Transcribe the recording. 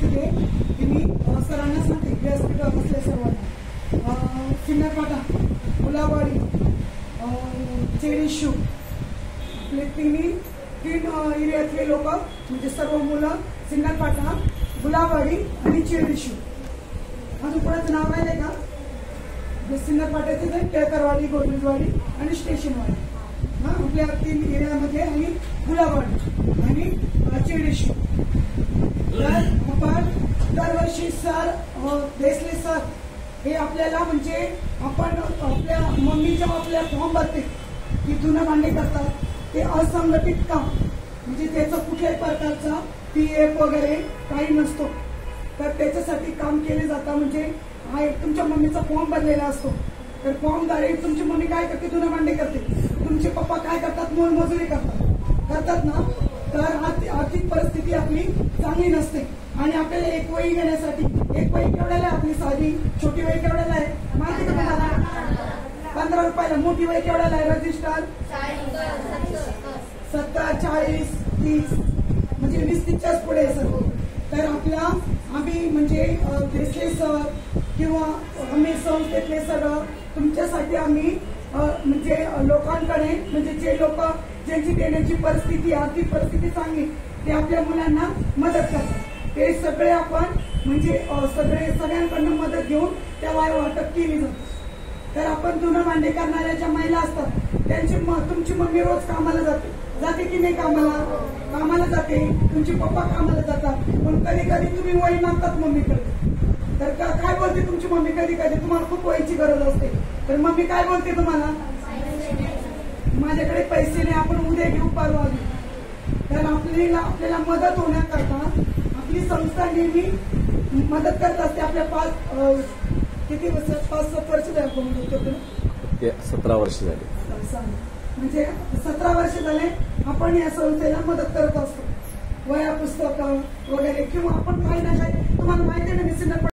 परिस्थिती आहे की मी सरांना सांगते व्यासपीठावर असल्या सर्वांना सिन्नरपाटा, गुलाबवाडी, चेडिशू आपले तीन एरियातले लोक म्हणजे सर्व मुलं सिन्नरपाटा, गुलाबवाडी आणि चेडिशू. अजून कोणाचं नाव राहिले का? सिन्नरपाट्याचे केळकरवाडी, गोविंदवाडी आणि स्टेशनवाडी आपल्या तीन एरियामध्ये आणि गुलाबवाडी आणि चेडिशू. तर आपण दरवर्षी सर देसले सर हे आपल्याला म्हणजे आपण आपल्या मम्मी जेव्हा आपल्या फॉर्म भरते की धुणं भांडे करतात ते असंघटित काम म्हणजे त्याचं कुठल्याही प्रकारचा PF वगैरे काही नसतो. तर त्याच्यासाठी काम केले जातं. म्हणजे हा एक तुमच्या मम्मीचा फॉर्म भरलेला असतो. तर फॉर्मद्वारे तुमची मम्मी काय करते? धुणं भांडे करते. तुमचे पप्पा काय करतात? मोलमजुरी करतात ना. तर आर्थिक परिस्थिती आपली चांगली नसते आणि आपल्याला एक वही घेण्यासाठी एक वही केवढ्याला आहे? आपली साधी छोटी वही केवढ्याला आहे माहिती का तुम्हाला? 15 रुपयाला. मोठी वही केवढ्याला आहे? रजिस्टर 70, 40, 30 म्हणजे 20-30च्याच पुढे सर्व. तर आम्ही म्हणजे देसले सर किंवा आम्ही संस्थेतले सर तुमच्यासाठी आम्ही म्हणजे लोकांकडे म्हणजे जे लोक ज्यांची देण्याची परिस्थिती आर्थिक परिस्थिती चांगली ते आपल्या मुलांना मदत करतात. ते सगळे आपण म्हणजे सगळ्यांकडनं मदत घेऊन त्या वाटप केली जाते. तर आपण धुणं भांडे करणाऱ्या ज्या महिला असतात त्यांची तुमची मम्मी रोज कामाला जाते की नाही? कामाला जाते. तुमचे पप्पा कामाला जातात. पण कधी कधी तुम्ही वही मागतात मम्मीकडे. तर काय बोलते तुमची मम्मी? कधी कधी तुम्हाला खूप वहीची गरज असते. तर मम्मी काय बोलते तुम्हाला? माझ्याकडे पैसे नाही, आपण उद्या घेऊ, परवा घेऊ. तर आपल्याला मदत होण्याकरता आपली संस्था नेहमी मदत करत असते. आपल्या 5-7 वर्ष झाले. 17 वर्ष झाले. म्हणजे 17 वर्ष झाले आपण या संस्थेला मदत करत असतो. वह्या पुस्तकं वगैरे किंवा आपण काही ना काही तुम्हाला माहिती आहे ना